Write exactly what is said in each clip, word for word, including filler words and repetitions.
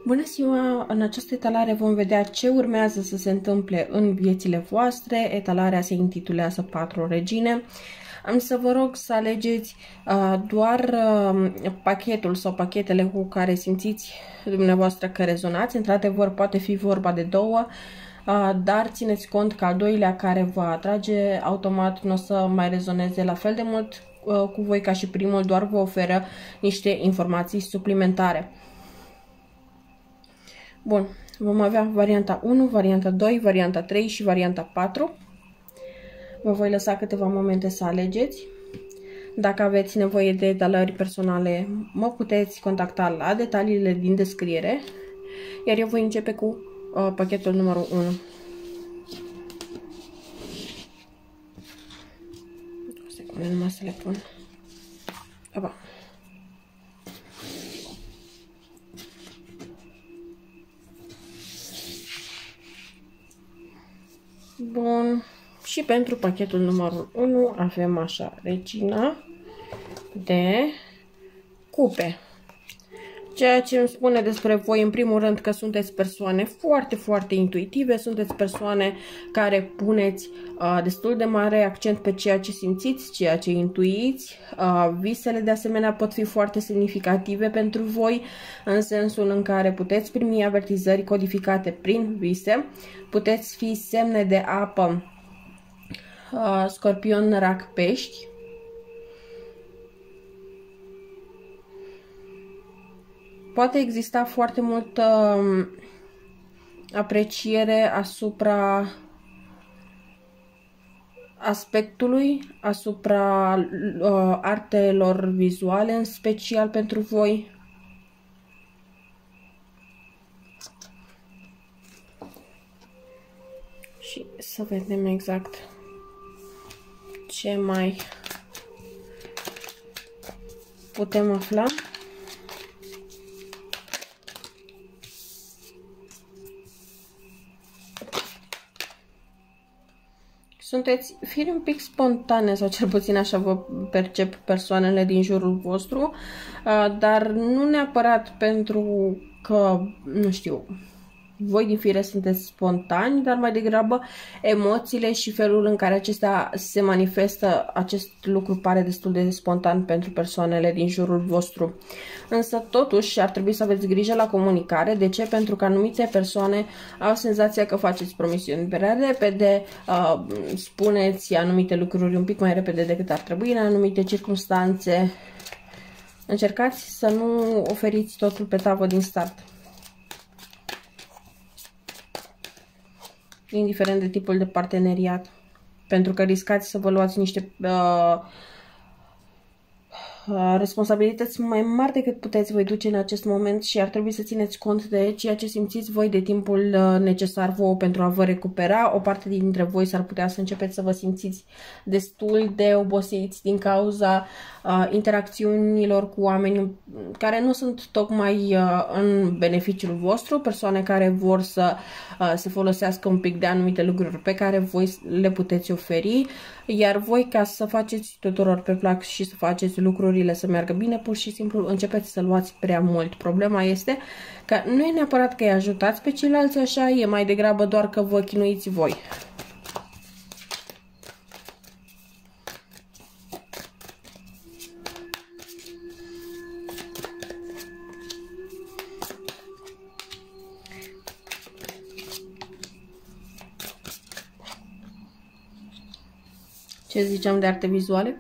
Bună ziua! În această etalare vom vedea ce urmează să se întâmple în viețile voastre. Etalarea se intitulează Patru regine. Am să vă rog să alegeți uh, doar uh, pachetul sau pachetele cu care simțiți dumneavoastră că rezonați. Într-adevăr, poate fi vorba de două, uh, dar țineți cont că al doilea care vă atrage automat nu o să mai rezoneze la fel de mult uh, cu voi ca și primul, doar vă oferă niște informații suplimentare. Bun, vom avea varianta unu, varianta doi, varianta trei și varianta patru. Vă voi lăsa câteva momente să alegeți. Dacă aveți nevoie de etalări personale, mă puteți contacta la detaliile din descriere. Iar eu voi începe cu uh, pachetul numărul unu. O secundă numai să le pun. Aba. Bun. Și pentru pachetul numărul unu avem așa, regina de cupe. Ceea ce îmi spune despre voi, în primul rând, că sunteți persoane foarte, foarte intuitive, sunteți persoane care puneți uh, destul de mare accent pe ceea ce simțiți, ceea ce intuiți. Uh, visele, de asemenea, pot fi foarte semnificative pentru voi, în sensul în care puteți primi avertizări codificate prin vise, puteți fi semne de apă, uh, scorpion, rac, pești. Poate exista foarte multă apreciere asupra aspectului, asupra uh, artelor vizuale, în special pentru voi. Și să vedem exact ce mai putem afla. Sunteți firi un pic spontane, sau cel puțin așa vă percep persoanele din jurul vostru, dar nu neapărat pentru că, nu știu, voi din fire sunteți spontani, dar mai degrabă emoțiile și felul în care acestea se manifestă, acest lucru pare destul de spontan pentru persoanele din jurul vostru. Însă totuși ar trebui să aveți grijă la comunicare. De ce? Pentru că anumite persoane au senzația că faceți promisiuni prea repede, uh, spuneți anumite lucruri un pic mai repede decât ar trebui în anumite circunstanțe. Încercați să nu oferiți totul pe tavă din start, indiferent de tipul de parteneriat, pentru că riscați să vă luați niște uh, uh, responsabilități mai mari decât puteți voi duce în acest moment și ar trebui să țineți cont de ceea ce simțiți voi, de timpul uh, necesar vouă pentru a vă recupera. O parte dintre voi s-ar putea să începeți să vă simțiți destul de obosiți din cauza uh, interacțiunilor cu oameni care nu sunt tocmai uh, în beneficiul vostru, persoane care vor să uh, se folosească un pic de anumite lucruri pe care voi le puteți oferi, iar voi, ca să faceți tuturor pe plac și să faceți lucrurile să meargă bine, pur și simplu începeți să luați prea mult. Problema este că nu e neapărat că îi ajutați pe ceilalți așa, e mai degrabă doar că vă chinuiți voi. Ce ziceam de arte vizuale?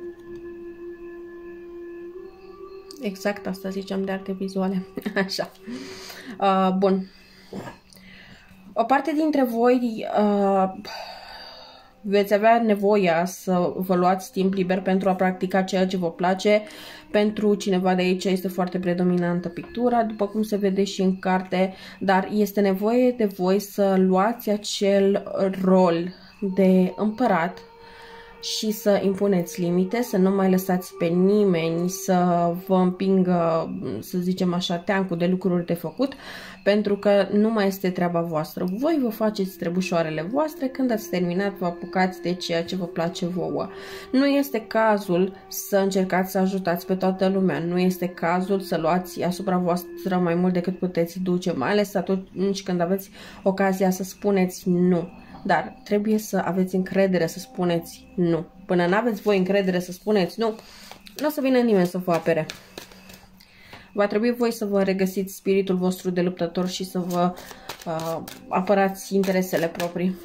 Exact asta ziceam de arte vizuale. Așa. Uh, bun. O parte dintre voi uh, veți avea nevoia să vă luați timp liber pentru a practica ceea ce vă place. Pentru cineva de aici este foarte predominantă pictura, după cum se vede și în carte, dar este nevoie de voi să luați acel rol de împărat și să impuneți limite, să nu mai lăsați pe nimeni să vă împingă, să zicem așa, teancul de lucruri de făcut, pentru că nu mai este treaba voastră. Voi vă faceți trebușoarele voastre, când ați terminat vă apucați de ceea ce vă place vouă. Nu este cazul să încercați să ajutați pe toată lumea, nu este cazul să luați asupra voastră mai mult decât puteți duce, mai ales atunci când aveți ocazia să spuneți nu. Dar trebuie să aveți încredere să spuneți nu. Până nu aveți voi încredere să spuneți nu, nu o să vină nimeni să vă apere. Va trebui voi să vă regăsiți spiritul vostru de luptător și să vă uh, apărați interesele proprii.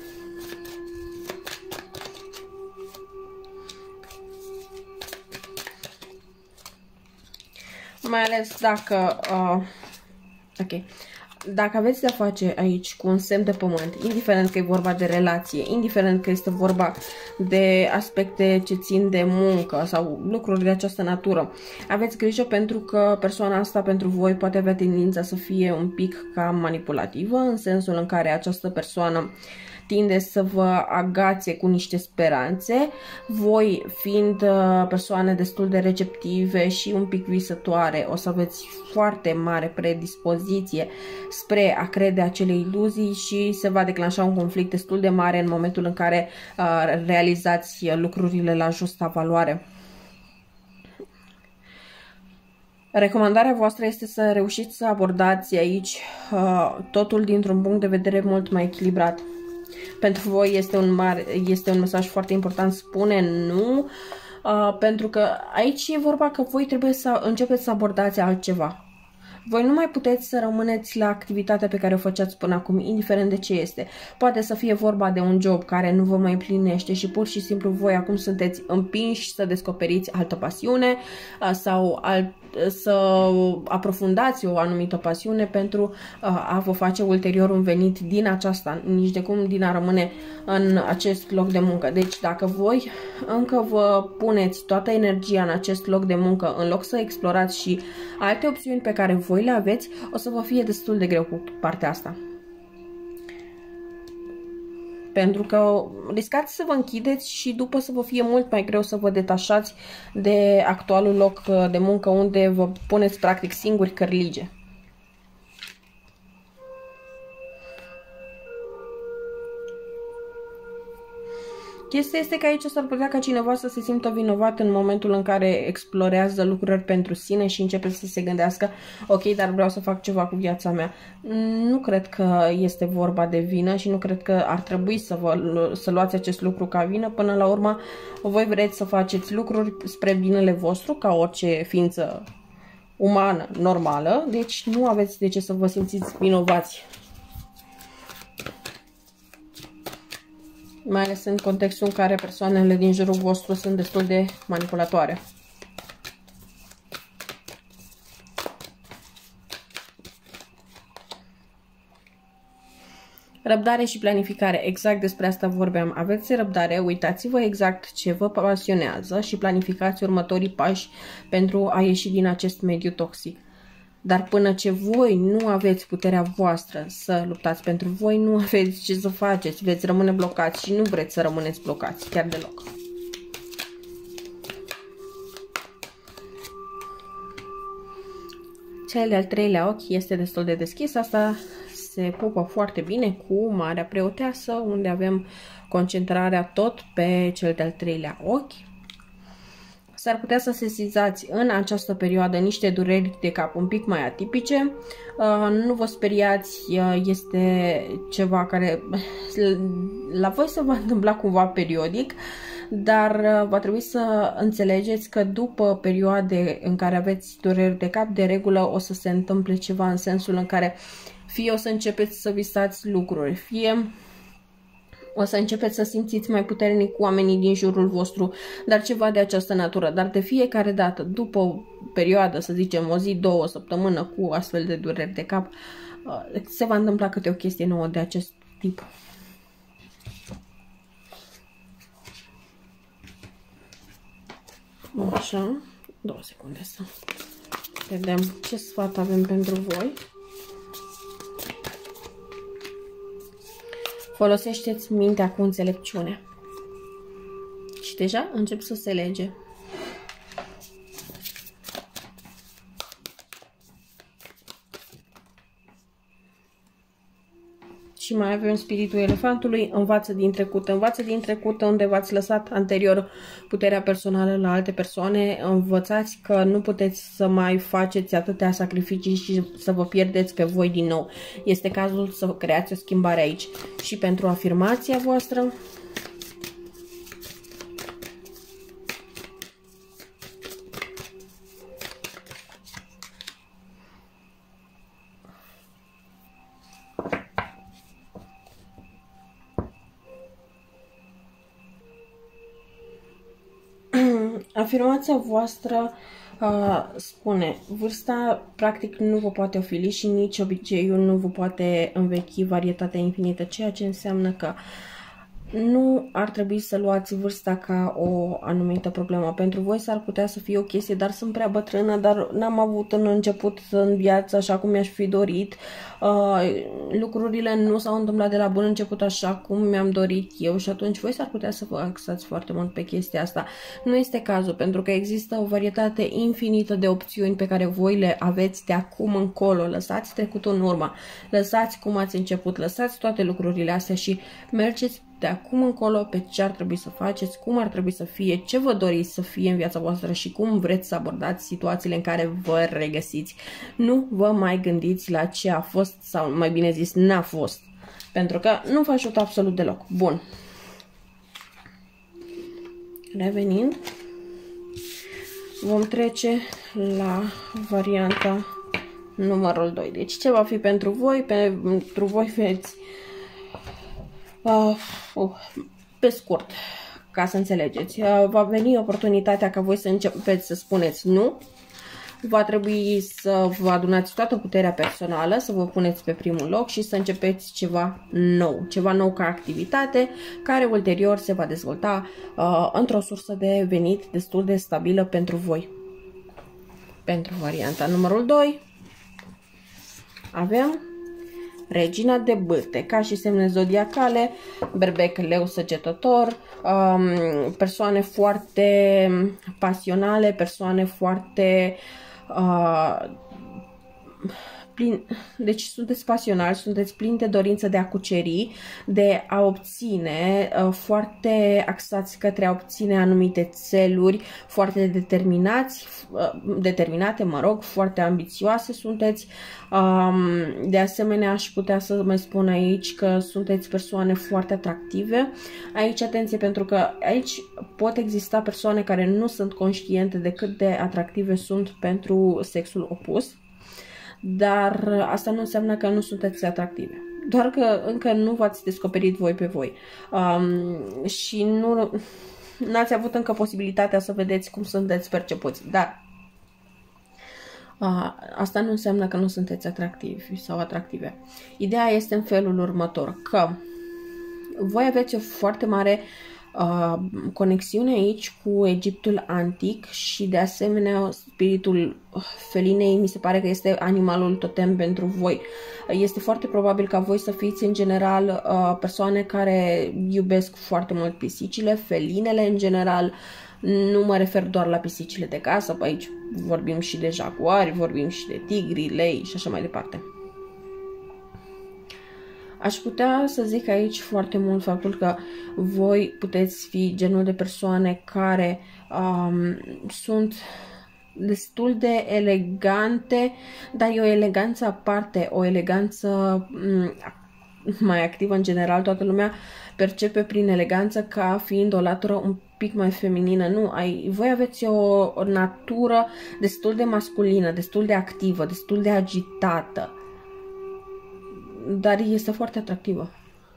Mai ales dacă... Uh, ok. Dacă aveți de-a face aici cu un semn de pământ, indiferent că e vorba de relație, indiferent că este vorba de aspecte ce țin de muncă sau lucruri de această natură, aveți grijă pentru că persoana asta pentru voi poate avea tendința să fie un pic cam manipulativă, în sensul în care această persoană tinde să vă agațe cu niște speranțe, voi fiind persoane destul de receptive și un pic visătoare, o să aveți foarte mare predispoziție spre a crede acele iluzii și se va declanșa un conflict destul de mare în momentul în care uh, realizați lucrurile la justa valoare. Recomandarea voastră este să reușiți să abordați aici uh, totul dintr-un punct de vedere mult mai echilibrat. Pentru voi este un, mare, este un mesaj foarte important, spune nu, uh, pentru că aici e vorba că voi trebuie să începeți să abordați altceva. Voi nu mai puteți să rămâneți la activitatea pe care o făceați până acum, indiferent de ce este. Poate să fie vorba de un job care nu vă mai împlinește și pur și simplu voi acum sunteți împinși să descoperiți altă pasiune sau alt, să aprofundați o anumită pasiune pentru a vă face ulterior un venit din aceasta, nici de cum din a rămâne în acest loc de muncă. Deci dacă voi încă vă puneți toată energia în acest loc de muncă, în loc să explorați și alte opțiuni pe care voi le aveți, o să vă fie destul de greu cu partea asta. Pentru că riscați să vă închideți și după să vă fie mult mai greu să vă detașați de actualul loc de muncă unde vă puneți practic singuri cărlige. Chestia este că aici s-ar putea ca cineva să se simtă vinovat în momentul în care explorează lucruri pentru sine și începe să se gândească, ok, dar vreau să fac ceva cu viața mea. Nu cred că este vorba de vină și nu cred că ar trebui să, vă, să luați acest lucru ca vină. Până la urmă, voi vreți să faceți lucruri spre binele vostru, ca orice ființă umană normală, deci nu aveți de ce să vă simțiți vinovați. Mai ales în contextul în care persoanele din jurul vostru sunt destul de manipulatoare. Răbdare și planificare, exact despre asta vorbeam. Aveți răbdare, uitați-vă exact ce vă pasionează și planificați următorii pași pentru a ieși din acest mediu toxic. Dar până ce voi nu aveți puterea voastră să luptați pentru voi, nu aveți ce să faceți, veți rămâne blocați și nu vreți să rămâneți blocați, chiar deloc. Cel de-al treilea ochi este destul de deschis, asta se pupă foarte bine cu Marea Preoteasă, unde avem concentrarea tot pe cel de-al treilea ochi. S-ar putea să sesizați în această perioadă niște dureri de cap un pic mai atipice. Nu vă speriați, este ceva care la voi se va întâmpla cumva periodic, dar va trebui să înțelegeți că după perioade în care aveți dureri de cap, de regulă o să se întâmple ceva în sensul în care fie o să începeți să visați lucruri, fie o să începeți să simțiți mai puternic cu oamenii din jurul vostru, dar ceva de această natură. Dar de fiecare dată, după o perioadă, să zicem o zi, două, o săptămână cu astfel de dureri de cap, se va întâmpla câte o chestie nouă de acest tip. Așa, două secunde să vedem ce sfat avem pentru voi. Folosește-ți mintea cu înțelepciune. deja încep să se lege. Și mai avem spiritul elefantului, învață din trecut, învață din trecut unde v-ați lăsat anterior puterea personală la alte persoane, învățați că nu puteți să mai faceți atâtea sacrificii și să vă pierdeți pe voi din nou. Este cazul să creați o schimbare aici. Și pentru afirmația voastră, afirmația voastră uh, spune, vârsta practic nu vă poate ofili și nici obiceiul nu vă poate învechi varietatea infinită, ceea ce înseamnă că nu ar trebui să luați vârsta ca o anumită problemă. Pentru voi s-ar putea să fie o chestie, dar sunt prea bătrână, dar n-am avut în început în viață așa cum mi-aș fi dorit. Uh, lucrurile nu s-au întâmplat de la bun început așa cum mi-am dorit eu și atunci voi s-ar putea să vă axați foarte mult pe chestia asta. Nu este cazul, pentru că există o varietate infinită de opțiuni pe care voi le aveți de acum încolo. Lăsați trecutul în urmă, lăsați cum ați început, lăsați toate lucrurile astea și mergeți de acum încolo pe ce ar trebui să faceți, cum ar trebui să fie, ce vă doriți să fie în viața voastră și cum vreți să abordați situațiile în care vă regăsiți. Nu vă mai gândiți la ce a fost sau mai bine zis n-a fost, pentru că nu vă ajută absolut deloc. Bun. Revenind, vom trece la varianta numărul doi. Deci ce va fi pentru voi? Pentru voi veți Uh, uh, pe scurt, ca să înțelegeți, uh, va veni oportunitatea ca voi să începeți să spuneți nu. Va trebui să vă adunați toată puterea personală, să vă puneți pe primul loc și să începeți ceva nou, ceva nou ca activitate, care ulterior se va dezvolta uh, într-o sursă de venit destul de stabilă pentru voi. Pentru varianta numărul doi avem Regina de bâte, ca și semne zodiacale, berbec, leu, săgetător, um, persoane foarte pasionale, persoane foarte uh, plin, deci sunteți pasionali, sunteți plini de dorință de a cuceri, de a obține, uh, foarte axați către a obține anumite țeluri, foarte determinați, uh, determinate, mă rog, foarte ambițioase sunteți. Um, de asemenea, aș putea să mai spun aici că sunteți persoane foarte atractive. Aici, atenție, pentru că aici pot exista persoane care nu sunt conștiente de cât de atractive sunt pentru sexul opus. Dar asta nu înseamnă că nu sunteți atractive. Doar că încă nu v-ați descoperit voi pe voi. Um, și nu ați avut încă posibilitatea să vedeți cum sunteți percepuți. Dar uh, asta nu înseamnă că nu sunteți atractivi sau atractive. Ideea este în felul următor. Că voi aveți o foarte mare Uh, conexiune aici cu Egiptul antic și de asemenea spiritul felinei mi se pare că este animalul totem pentru voi. Este foarte probabil ca voi să fiți în general uh, persoane care iubesc foarte mult pisicile, felinele în general. Nu mă refer doar la pisicile de casă, pe aici vorbim și de jaguari, vorbim și de tigri, lei și așa mai departe. Aș putea să zic aici foarte mult faptul că voi puteți fi genul de persoane care um, sunt destul de elegante, dar e o eleganță aparte, o eleganță um, mai activă în general. Toată lumea percepe prin eleganță ca fiind o latură un pic mai feminină. Nu, ai, voi aveți o, o natură destul de masculină, destul de activă, destul de agitată. Dar este foarte atractivă.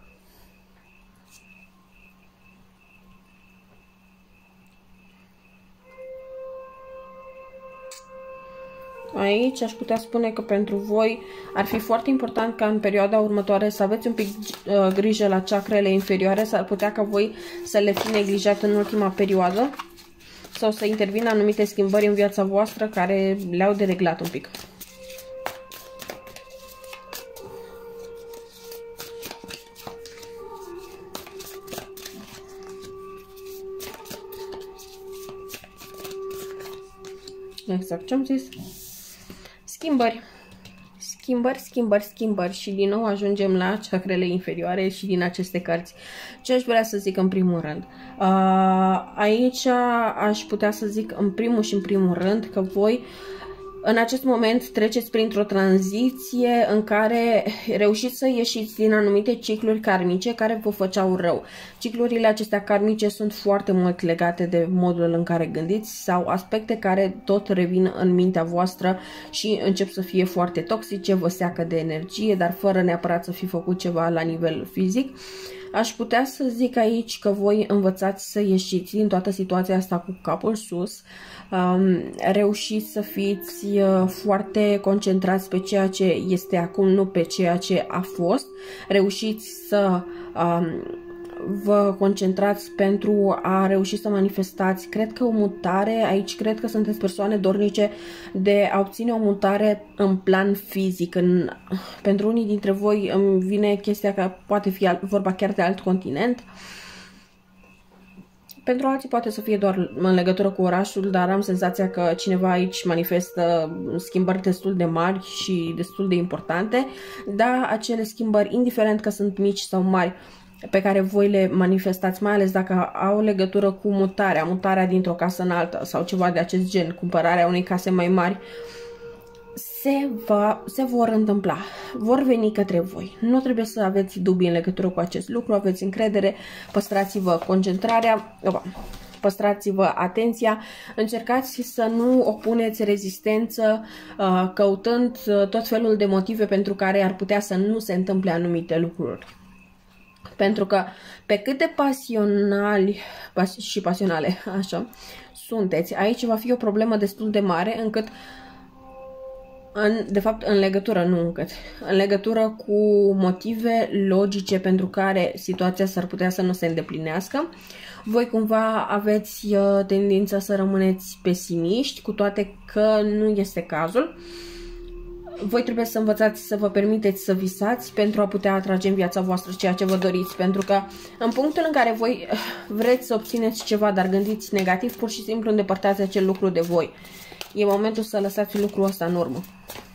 Aici aș putea spune că pentru voi ar fi foarte important ca în perioada următoare să aveți un pic uh, grijă la chakrele inferioare. S-ar putea ca voi să le fi neglijat în ultima perioadă sau să intervină anumite schimbări în viața voastră care le-au dereglat un pic. Exact ce am zis. Schimbări. Schimbări, schimbări, schimbări și din nou ajungem la chakrele inferioare și din aceste cărți. Ce aș vrea să zic în primul rând? Aici aș putea să zic în primul și în primul rând că voi în acest moment treceți printr-o tranziție în care reușiți să ieșiți din anumite cicluri karmice care vă făceau rău. Ciclurile acestea karmice sunt foarte mult legate de modul în care gândiți sau aspecte care tot revin în mintea voastră și încep să fie foarte toxice, vă seacă de energie, dar fără neapărat să fi făcut ceva la nivel fizic. Aș putea să zic aici că voi învățați să ieșiți din toată situația asta cu capul sus, um, reușiți să fiți uh, foarte concentrați pe ceea ce este acum, nu pe ceea ce a fost, reușiți să um, vă concentrați pentru a reuși să manifestați, cred că o mutare, aici cred că sunteți persoane dornice de a obține o mutare în plan fizic. În, pentru unii dintre voi îmi vine chestia că poate fi vorba chiar de alt continent. Pentru alții poate să fie doar în legătură cu orașul, dar am senzația că cineva aici manifestă schimbări destul de mari și destul de importante. Da, acele schimbări, indiferent că sunt mici sau mari, pe care voi le manifestați, mai ales dacă au legătură cu mutarea, mutarea dintr-o casă în alta sau ceva de acest gen, cumpărarea unei case mai mari, se, va, se vor întâmpla, vor veni către voi. Nu trebuie să aveți dubii în legătură cu acest lucru, aveți încredere, păstrați-vă concentrarea, păstrați-vă atenția, încercați să nu opuneți rezistență căutând tot felul de motive pentru care ar putea să nu se întâmple anumite lucruri. Pentru că pe cât de pasionali pas și pasionale așa, sunteți, aici va fi o problemă destul de mare încât, în, de fapt în legătură, nu încât, în legătură cu motive logice pentru care situația s-ar putea să nu se îndeplinească, voi cumva aveți uh, tendința să rămâneți pesimiști, cu toate că nu este cazul. Voi trebuie să învățați să vă permiteți să visați pentru a putea atrage în viața voastră ceea ce vă doriți. Pentru că în punctul în care voi vreți să obțineți ceva, dar gândiți negativ, pur și simplu îndepărtați acel lucru de voi. E momentul să lăsați lucrul ăsta în urmă.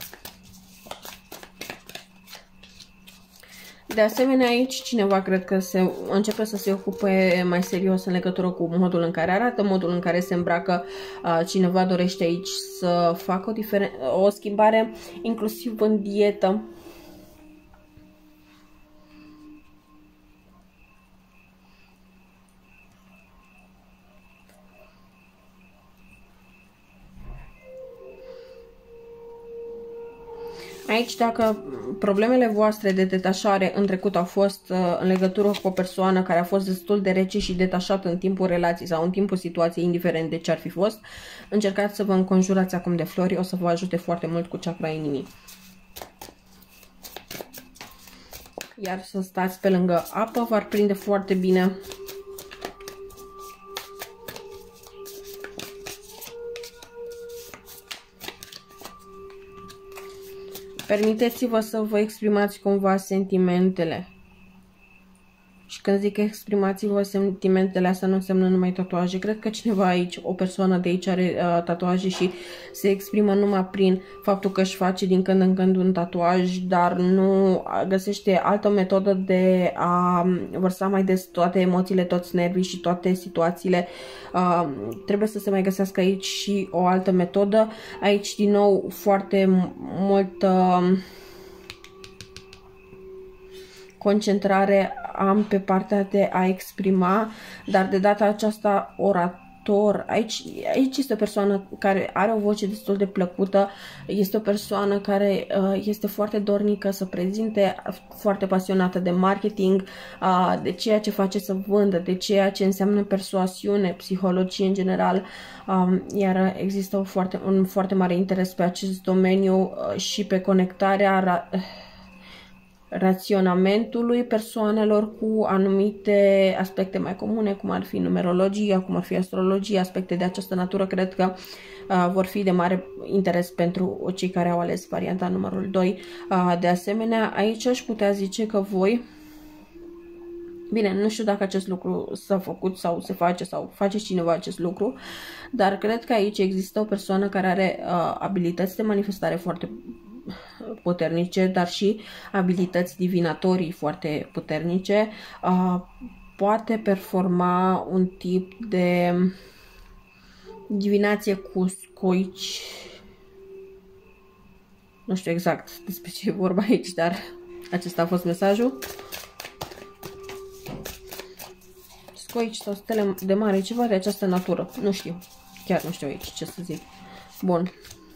De asemenea, aici cineva cred că se începe să se ocupe mai serios în legătură cu modul în care arată, modul în care se îmbracă. Cineva dorește aici să facă o, o schimbare, inclusiv în dietă. Aici, dacă problemele voastre de detașare în trecut au fost uh, în legătură cu o persoană care a fost destul de rece și detașată în timpul relației sau în timpul situației, indiferent de ce ar fi fost, încercați să vă înconjurați acum de flori, o să vă ajute foarte mult cu chakra inimii. Iar să stați pe lângă apă, v-ar prinde foarte bine. Permiteți-vă să vă exprimați cumva sentimentele. Și când zic exprimați-vă sentimentele, asta nu înseamnă numai tatuaje. Cred că cineva aici, o persoană de aici are uh, tatuaje și se exprimă numai prin faptul că își face din când în când un tatuaj, dar nu găsește altă metodă de a vărsa mai des toate emoțiile, toți nervii și toate situațiile. Uh, trebuie să se mai găsească aici și o altă metodă. Aici, din nou, foarte mult... Uh, concentrare am pe partea de a exprima, dar de data aceasta orator. Aici, aici este o persoană care are o voce destul de plăcută, este o persoană care uh, este foarte dornică să prezinte, foarte pasionată de marketing, uh, de ceea ce face să vândă, de ceea ce înseamnă persoasiune, psihologie în general, um, iar există o foarte, un foarte mare interes pe acest domeniu uh, și pe conectarea raționamentului persoanelor cu anumite aspecte mai comune, cum ar fi numerologia, cum ar fi astrologia, aspecte de această natură, cred că uh, vor fi de mare interes pentru cei care au ales varianta numărul doi. Uh, de asemenea, aici aș putea zice că voi Bine, nu știu dacă acest lucru s-a făcut sau se face sau face cineva acest lucru, dar cred că aici există o persoană care are uh, abilități de manifestare foarte puternice, dar și abilități divinatorii foarte puternice. Uh, poate performa un tip de divinație cu scoici. Nu știu exact despre ce e vorba aici, dar acesta a fost mesajul. Scoici sau stele de mare, ceva de această natură. Nu știu. Chiar nu știu aici ce să zic. Bun.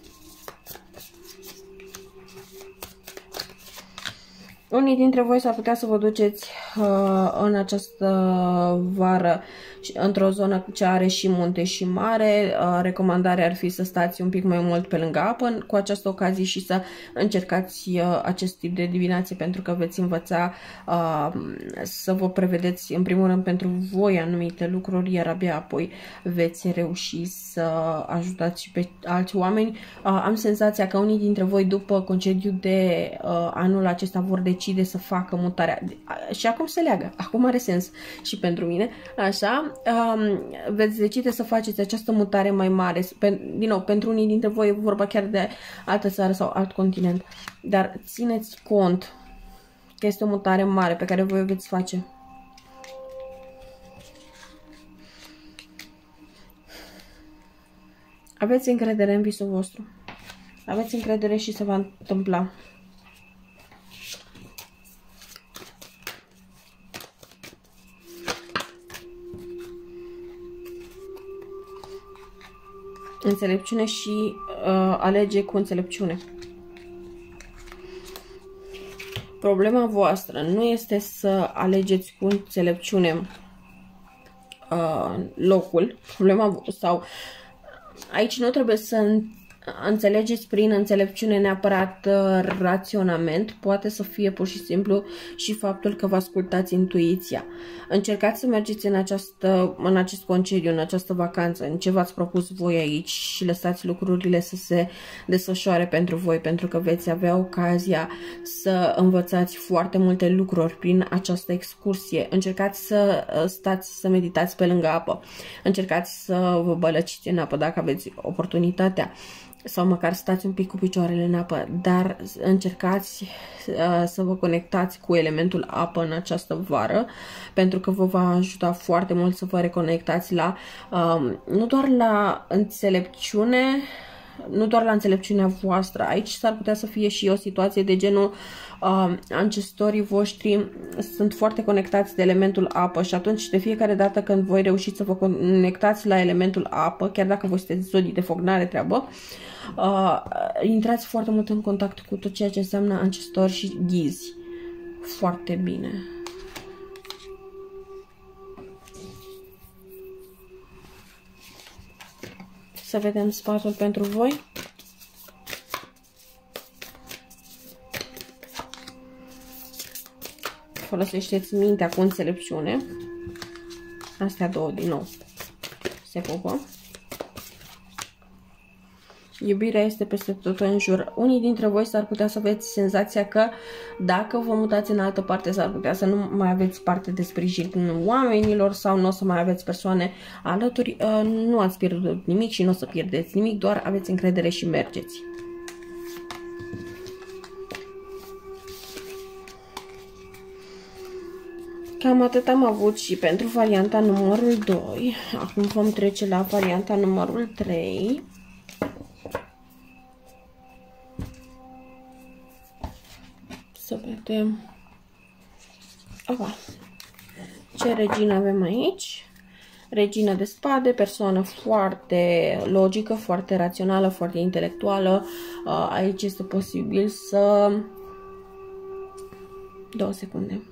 Unii dintre voi s-ar putea să vă duceți uh, în această vară într-o zonă ce are și munte și mare. Uh, recomandarea ar fi să stați un pic mai mult pe lângă apă cu această ocazie și să încercați uh, acest tip de divinație, pentru că veți învăța uh, să vă prevedeți în primul rând pentru voi anumite lucruri, iar abia apoi veți reuși să ajutați și pe alți oameni. Uh, am senzația că unii dintre voi după concediu de uh, anul acesta vor decide să facă mutarea și acum se leagă, acum are sens și pentru mine, așa, um, veți decide să faceți această mutare mai mare, din nou, pentru unii dintre voi e vorba chiar de altă țară sau alt continent, dar țineți cont că este o mutare mare pe care voi o veți face. Aveți încredere în visul vostru, aveți încredere și se va întâmpla. Înțelepciune și uh, alege cu înțelepciune. Problema voastră nu este să alegeți cu înțelepciune uh, locul. Problema sau aici nu trebuie să înțelegeți prin înțelepciune neapărat uh, raționament, poate să fie pur și simplu și faptul că vă ascultați intuiția. Încercați să mergeți în, această, în acest concediu, în această vacanță, în ce v-ați propus voi aici și lăsați lucrurile să se desfășoare pentru voi, pentru că veți avea ocazia să învățați foarte multe lucruri prin această excursie. Încercați să stați, să meditați pe lângă apă, încercați să vă bălăciți în apă dacă aveți oportunitatea, sau măcar stați un pic cu picioarele în apă, dar încercați uh, să vă conectați cu elementul apă în această vară, pentru că vă va ajuta foarte mult să vă reconectați la, uh, nu doar la înțelepciune, nu doar la înțelepciunea voastră. Aici s-ar putea să fie și o situație de genul uh, ancestorii voștri sunt foarte conectați de elementul apă și atunci de fiecare dată când voi reușiți să vă conectați la elementul apă, chiar dacă voi sunteți zodii de foc, n-are treabă, uh, intrați foarte mult în contact cu tot ceea ce înseamnă ancestori și ghizi. Foarte bine. Să vedem sfatul pentru voi. Folosește-ți mintea cu înțelepciune. Astea două din nou se pupă. Iubirea este peste tot în jur. Unii dintre voi s-ar putea să aveți senzația că dacă vă mutați în altă parte s-ar putea să nu mai aveți parte de sprijin oamenilor sau nu o să mai aveți persoane alături. Nu ați pierdut nimic și nu o să pierdeți nimic, doar aveți încredere și mergeți. Cam atât am avut și pentru varianta numărul doi. Acum vom trece la varianta numărul trei. Să vedem. Aha. Ce regină avem aici? Regină de spade, persoană foarte logică, foarte rațională, foarte intelectuală. Aici este posibil să... Două secunde.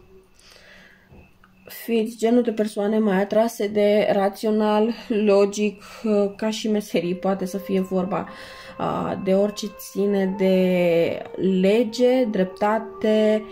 Fiți genul de persoane mai atrase de rațional, logic, ca și meserii. Poate să fie vorba de orice ține de lege, dreptate,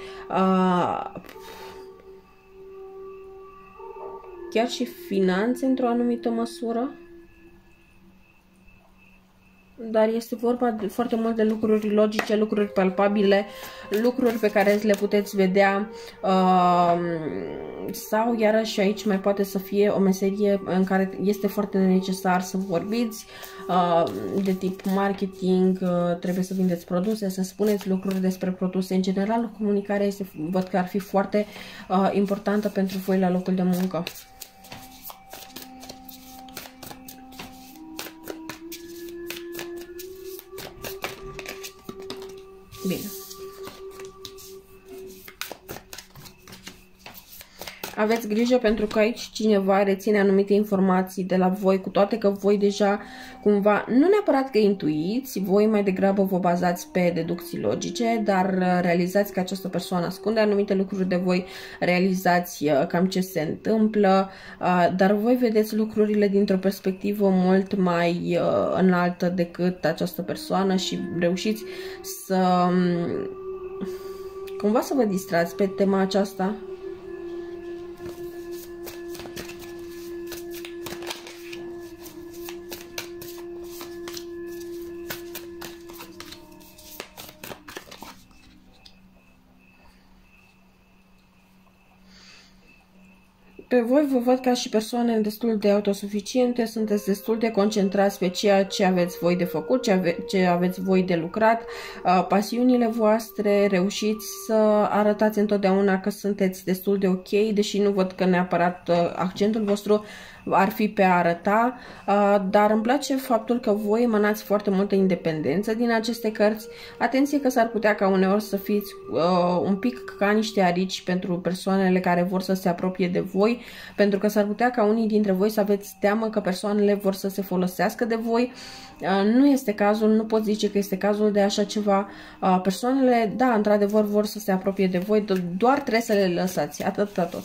chiar și finanțe într-o anumită măsură. dar este vorba de foarte mult de lucruri logice, lucruri palpabile, lucruri pe care le puteți vedea uh, sau iarăși aici mai poate să fie o meserie în care este foarte necesar să vorbiți, uh, de tip marketing, uh, trebuie să vindeți produse, să spuneți lucruri despre produse. În general, comunicarea este, văd că ar fi foarte uh, importantă pentru voi la locul de muncă. Bine. Aveți grijă pentru că aici cineva reține anumite informații de la voi, cu toate că voi deja cumva, nu neapărat că intuiți, voi mai degrabă vă bazați pe deducții logice, dar realizați că această persoană ascunde anumite lucruri de voi, realizați cam ce se întâmplă, dar voi vedeți lucrurile dintr-o perspectivă mult mai înaltă decât această persoană și reușiți să cumva să vă distrați pe tema aceasta. Pe voi vă văd ca și persoane destul de autosuficiente, sunteți destul de concentrați pe ceea ce aveți voi de făcut, ce, ave ce aveți voi de lucrat, uh, pasiunile voastre, reușiți să arătați întotdeauna că sunteți destul de ok, deși nu văd că neapărat uh, accentul vostru ar fi pe a arăta, uh, dar îmi place faptul că voi emanați foarte multă independență din aceste cărți. Atenție că s-ar putea ca uneori să fiți uh, un pic ca niște arici pentru persoanele care vor să se apropie de voi, pentru că s-ar putea ca unii dintre voi să aveți teamă că persoanele vor să se folosească de voi. Uh, nu este cazul, nu pot zice că este cazul de așa ceva. Uh, persoanele, da, într-adevăr vor să se apropie de voi, doar trebuie să le lăsați, atât tot.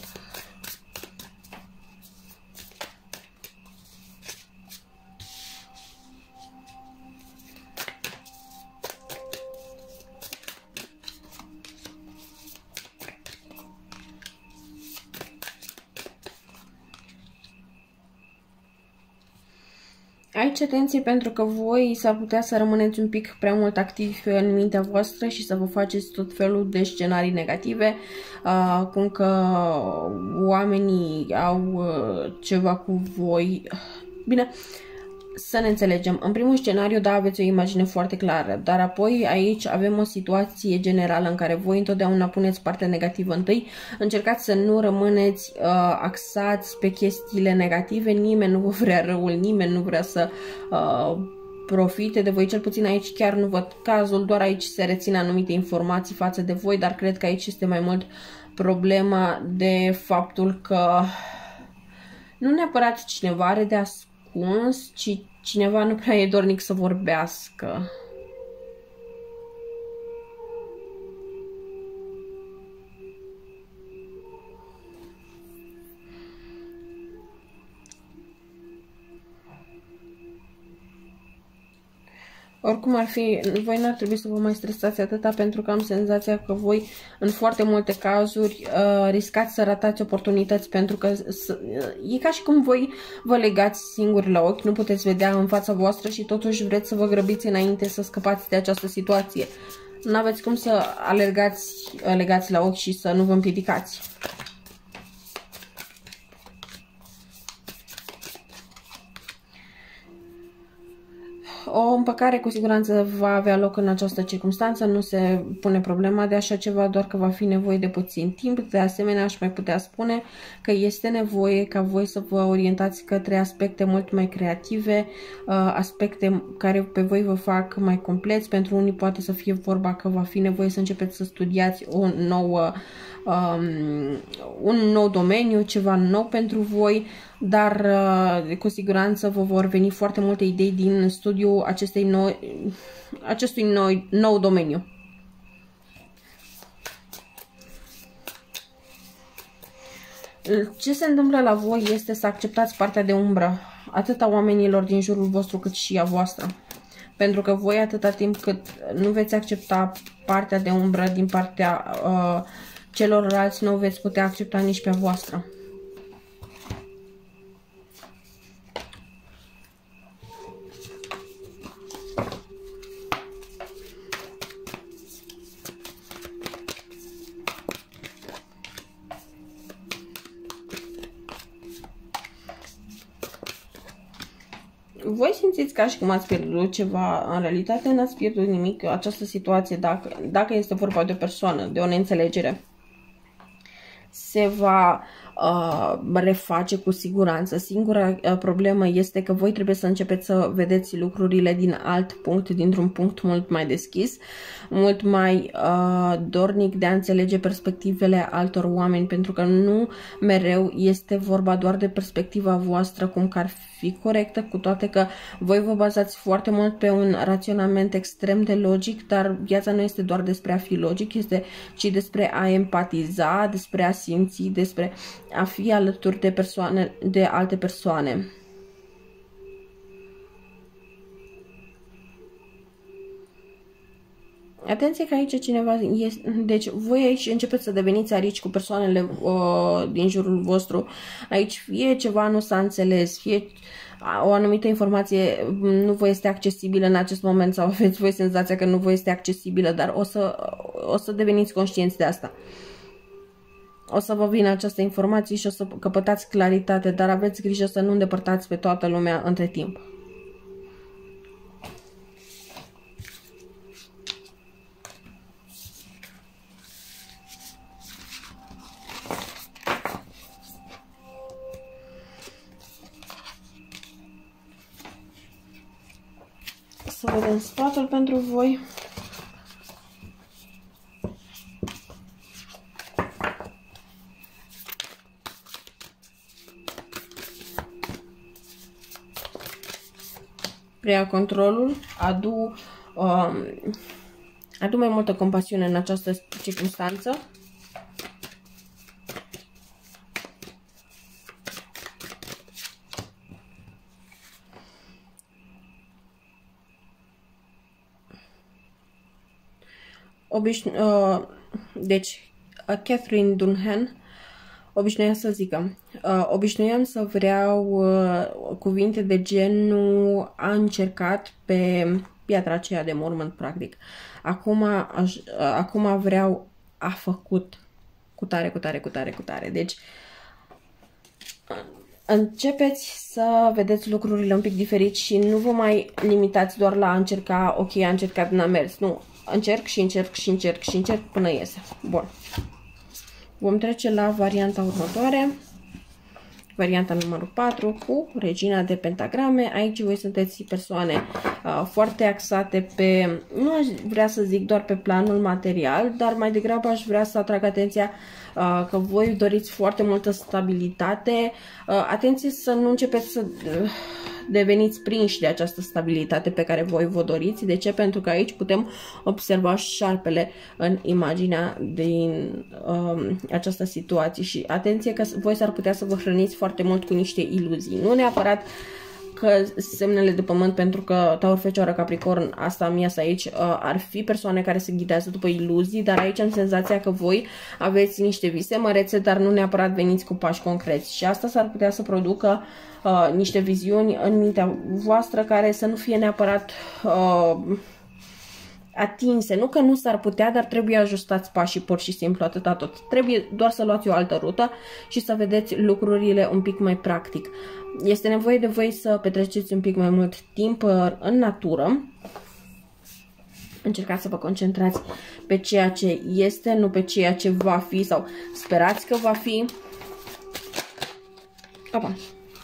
Aici atenție pentru că voi s-ar putea să rămâneți un pic prea mult activi în mintea voastră și să vă faceți tot felul de scenarii negative, uh, cum că oamenii au uh, ceva cu voi. Bine, să ne înțelegem. În primul scenariu, da, aveți o imagine foarte clară, dar apoi aici avem o situație generală în care voi întotdeauna puneți partea negativă întâi, încercați să nu rămâneți uh, axați pe chestiile negative, nimeni nu vă vrea răul, nimeni nu vrea să uh, profite de voi, cel puțin aici chiar nu văd cazul, doar aici se rețin anumite informații față de voi, dar cred că aici este mai mult problema de faptul că nu neapărat cineva are de ascuns, ci cineva nu prea e dornic să vorbească. Oricum ar fi, voi n-ar trebui să vă mai stresați atâta, pentru că am senzația că voi în foarte multe cazuri uh, riscați să ratați oportunități, pentru că uh, e ca și cum voi vă legați singuri la ochi, nu puteți vedea în fața voastră și totuși vreți să vă grăbiți înainte să scăpați de această situație. Nu aveți cum să alergați uh, legați la ochi și să nu vă împiedicați. O împăcare cu siguranță va avea loc în această circunstanță, nu se pune problema de așa ceva, doar că va fi nevoie de puțin timp. De asemenea, aș mai putea spune că este nevoie ca voi să vă orientați către aspecte mult mai creative, aspecte care pe voi vă fac mai compleți. Pentru unii poate să fie vorba că va fi nevoie să începeți să studiați o nouă, um, un nou domeniu, ceva nou pentru voi, dar cu siguranță vă vor veni foarte multe idei din studiul acestei noi, acestui nou, nou domeniu. Ce se întâmplă la voi este să acceptați partea de umbră, atât a oamenilor din jurul vostru cât și a voastră. Pentru că voi, atâta timp cât nu veți accepta partea de umbră din partea uh, celorlalți, nu veți putea accepta nici pe a voastră. voi simțiți ca și cum ați pierdut ceva, în realitate n-ați pierdut nimic. Această situație, dacă, dacă este vorba de o persoană, de o neînțelegere, se va uh, reface cu siguranță. Singura uh, problemă este că voi trebuie să începeți să vedeți lucrurile din alt punct, dintr-un punct mult mai deschis, mult mai uh, dornic de a înțelege perspectivele altor oameni, pentru că nu mereu este vorba doar de perspectiva voastră, cum că ar fi corectă, cu toate că voi vă bazați foarte mult pe un raționament extrem de logic, dar viața nu este doar despre a fi logic, este ci despre a empatiza, despre a simți, despre a fi alături de persoane, de alte persoane. Atenție că aici cineva este, deci voi aici începeți să deveniți arici cu persoanele uh, din jurul vostru. Aici fie ceva nu s-a înțeles, fie o anumită informație nu vă este accesibilă în acest moment sau aveți voi senzația că nu vă este accesibilă, dar o să, o să deveniți conștienți de asta. O să vă vină această informație și o să căpătați claritate, dar aveți grijă să nu îndepărtați pe toată lumea între timp. Să vedem sfatul pentru voi. Preia controlul, adu, um, adu mai multă compasiune în această circunstanță. Obișnu uh, deci, uh, Catherine Dunham obișnuia să zică, uh, obișnuiam să vreau uh, cuvinte de genul a încercat pe piatra aceea de mormânt, practic. Acum, aș, uh, acum vreau a făcut cu tare, cu tare, cu tare, cu tare. Deci, uh, începeți să vedeți lucrurile un pic diferit și nu vă mai limitați doar la a încerca, ok, a încercat, n-a mers. Nu, încerc și încerc și încerc și încerc până iese. Bun. Vom trece la varianta următoare. Varianta numărul patru cu regina de pentagrame. Aici voi sunteți persoane uh, foarte axate pe, nu aș vrea să zic doar pe planul material, dar mai degrabă aș vrea să atrag atenția uh, că voi doriți foarte multă stabilitate. Uh, atenție să nu începeți să uh, deveniți prinși de această stabilitate pe care voi vă doriți. De ce? Pentru că aici putem observa șarpele în imaginea din uh, această situație și atenție că voi s-ar putea să vă hrăniți foarte mult cu niște iluzii. Nu neapărat că semnele de pământ, pentru că Taur, Fecioară, Capricorn, asta mi iasă aici, uh, ar fi persoane care se ghidează după iluzii, dar aici am senzația că voi aveți niște vise mărețe, dar nu neapărat veniți cu pași concreți și asta s-ar putea să producă uh, niște viziuni în mintea voastră care să nu fie neapărat uh, atinse. Nu că nu s-ar putea, dar trebuie ajustați pașii pur și simplu, atâta tot. Trebuie doar să luați o altă rută și să vedeți lucrurile un pic mai practic. Este nevoie de voi să petreceți un pic mai mult timp în natură. Încercați să vă concentrați pe ceea ce este, nu pe ceea ce va fi sau sperați că va fi. Opa.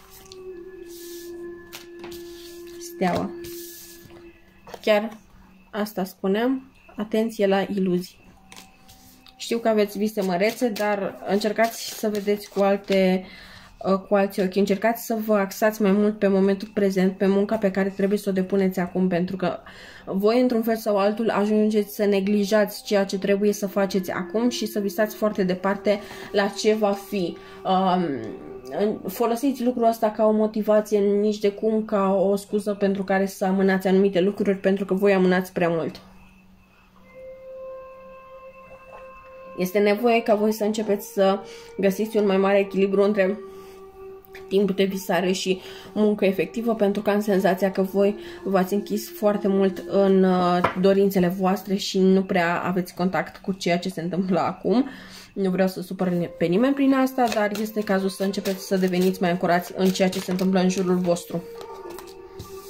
Steaua. Chiar asta spuneam, atenție la iluzii. Știu că aveți vise mărețe, dar încercați să vedeți cu alte cu alții ochi. Încercați să vă axați mai mult pe momentul prezent, pe munca pe care trebuie să o depuneți acum, pentru că voi, într-un fel sau altul, ajungeți să neglijați ceea ce trebuie să faceți acum și să visați foarte departe la ce va fi. Um, folosiți lucrul ăsta ca o motivație, nici de cum ca o scuză pentru care să amânați anumite lucruri, pentru că voi amânați prea mult. Este nevoie ca voi să începeți să găsiți un mai mare echilibru între timp de visare și muncă efectivă, pentru că am senzația că voi v-ați închis foarte mult în dorințele voastre și nu prea aveți contact cu ceea ce se întâmplă acum. Nu vreau să supăr pe nimeni prin asta, dar este cazul să începeți să deveniți mai ancorați în ceea ce se întâmplă în jurul vostru.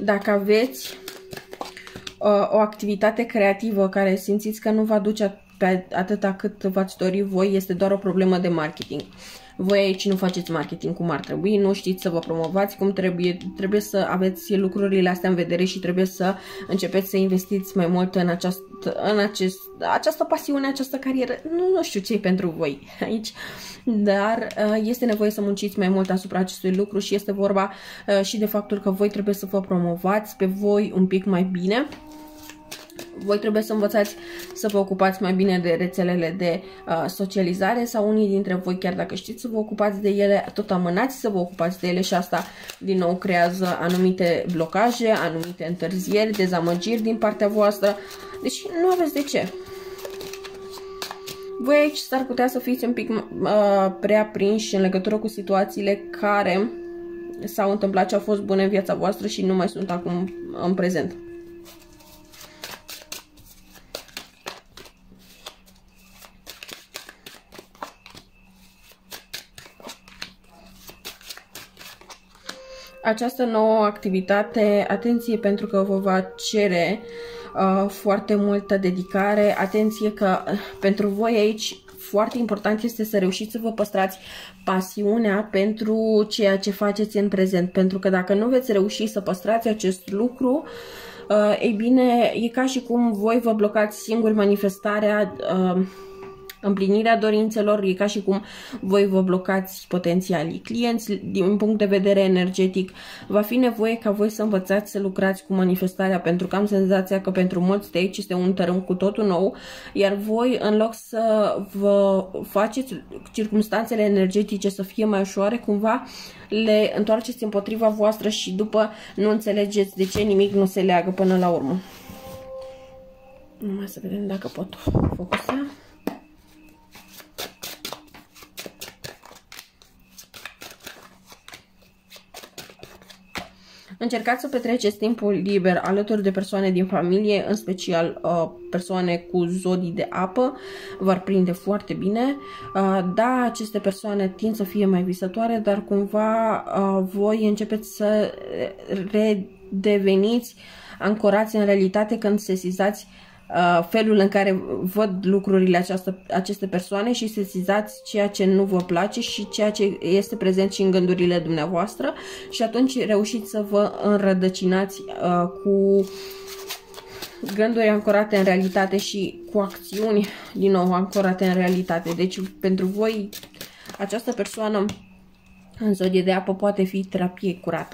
dacă aveți uh, o activitate creativă care simțiți că nu vă aduce pe atâta cât v-ați dori voi, este doar o problemă de marketing. Voi aici nu faceți marketing cum ar trebui, nu știți să vă promovați cum trebuie, trebuie să aveți lucrurile astea în vedere și trebuie să începeți să investiți mai mult în, această, în acest, această pasiune, această carieră. Nu, nu știu ce e pentru voi aici, dar este nevoie să munciți mai mult asupra acestui lucru și este vorba și de faptul că voi trebuie să vă promovați pe voi un pic mai bine. Voi trebuie să învățați să vă ocupați mai bine de rețelele de uh, socializare sau unii dintre voi, chiar dacă știți să vă ocupați de ele, tot amânați să vă ocupați de ele și asta din nou creează anumite blocaje, anumite întârzieri, dezamăgiri din partea voastră. Deci nu aveți de ce. Voi aici s-ar putea să fiți un pic uh, prea prinși în legătură cu situațiile care s-au întâmplat și au fost bune în viața voastră și nu mai sunt acum în prezent. Această nouă activitate, atenție pentru că vă va cere uh, foarte multă dedicare, atenție că uh, pentru voi aici foarte important este să reușiți să vă păstrați pasiunea pentru ceea ce faceți în prezent, pentru că dacă nu veți reuși să păstrați acest lucru, uh, ei bine, e ca și cum voi vă blocați singuri manifestarea, uh, împlinirea dorințelor, e ca și cum voi vă blocați potențialii clienți din punct de vedere energetic. Va fi nevoie ca voi să învățați să lucrați cu manifestarea, pentru că am senzația că pentru mulți de aici este un tărâm cu totul nou, iar voi, în loc să vă faceți circumstanțele energetice să fie mai ușoare, cumva le întoarceți împotriva voastră și după nu înțelegeți de ce nimic nu se leagă până la urmă. Numai să vedem dacă pot focusa. Încercați să petreceți timpul liber alături de persoane din familie, în special uh, persoane cu zodii de apă, v-ar prinde foarte bine. Uh, da, aceste persoane tind să fie mai visătoare, dar cumva uh, voi începeți să redeveniți ancorați în realitate când sesizați uh, felul în care văd lucrurile această, aceste persoane și sesizați ceea ce nu vă place și ceea ce este prezent și în gândurile dumneavoastră și atunci reușiți să vă înrădăcinați uh, cu gânduri ancorate în realitate și cu acțiuni din nou ancorate în realitate. Deci pentru voi această persoană în zodie de apă poate fi terapie curată.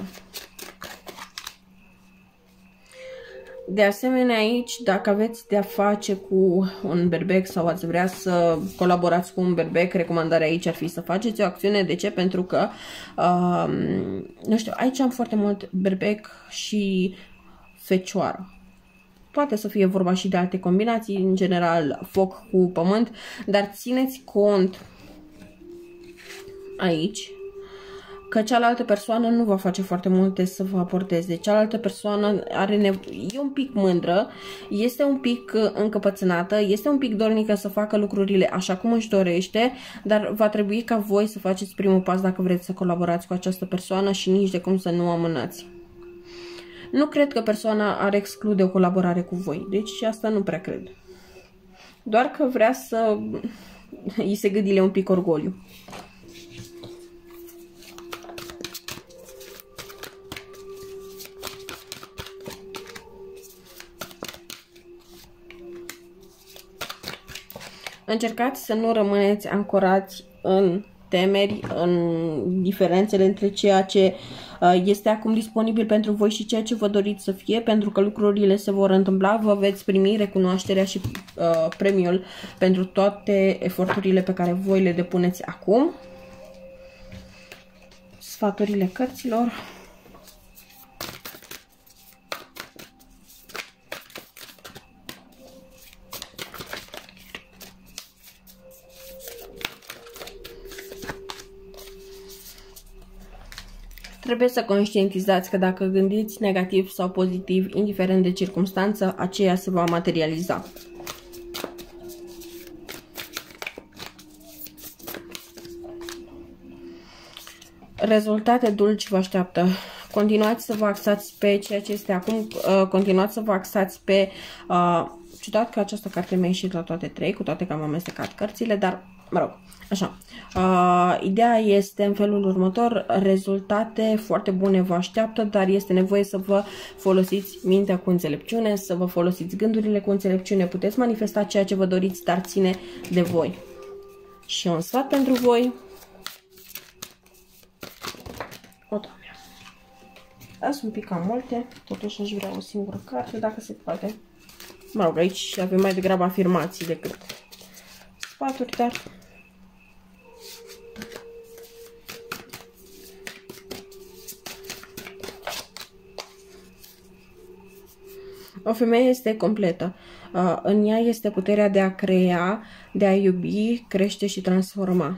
De asemenea aici, dacă aveți de-a face cu un berbec sau ați vrea să colaborați cu un berbec, recomandarea aici ar fi să faceți o acțiune. De ce? Pentru că, uh, nu știu, aici am foarte mult berbec și fecioară. Poate să fie vorba și de alte combinații, în general foc cu pământ, dar țineți cont aici că cealaltă persoană nu va face foarte multe să vă aporteze. Cealaltă persoană are nevoie, e un pic mândră, este un pic încăpățânată, este un pic dornică să facă lucrurile așa cum își dorește, dar va trebui ca voi să faceți primul pas dacă vreți să colaborați cu această persoană și nici de cum să nu amânați. Nu cred că persoana ar exclude o colaborare cu voi, deci asta nu prea cred. Doar că vrea să îi se gâdile un pic orgoliu. Încercați să nu rămâneți ancorați în temeri, în diferențele între ceea ce este acum disponibil pentru voi și ceea ce vă doriți să fie, pentru că lucrurile se vor întâmpla, vă veți primi recunoașterea și uh, premiul pentru toate eforturile pe care voi le depuneți acum. Sfaturile cărților. Trebuie să conștientizați că dacă gândiți negativ sau pozitiv, indiferent de circunstanță, aceea se va materializa. Rezultate dulci vă așteaptă Continuați să vă axați pe ceea ce este acum, uh, continuați să vă axați pe, uh, ciudat că această carte mi-a ieșit la toate trei, cu toate că am amestecat cărțile, dar, mă rog, așa. Uh, ideea este în felul următor, rezultate foarte bune vă așteaptă, dar este nevoie să vă folosiți mintea cu înțelepciune, să vă folosiți gândurile cu înțelepciune, puteți manifesta ceea ce vă doriți, dar ține de voi. Și un sfat pentru voi. O, Doamne. Azi un pic cam multe, totuși aș vrea o singură carte, dacă se poate. Mă rog, aici avem mai degrabă afirmații decât sfaturi, dar... O femeie este completă. În ea este puterea de a crea, de a iubi, crește și transforma.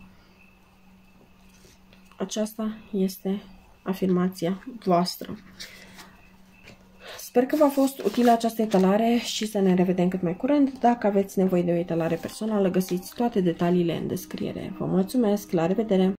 Aceasta este afirmația voastră. Sper că v-a fost utilă această etalare și să ne revedem cât mai curând. Dacă aveți nevoie de o etalare personală, găsiți toate detaliile în descriere. Vă mulțumesc, la revedere!